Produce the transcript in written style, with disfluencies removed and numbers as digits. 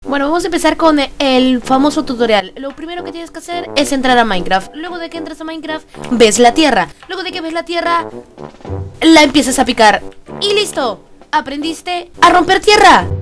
Bueno, vamos a empezar con el famoso tutorial. Lo primero que tienes que hacer es entrar a Minecraft. Luego de que entras a Minecraft, ves la tierra. Luego de que ves la tierra, la empiezas a picar. Y listo, aprendiste a romper tierra.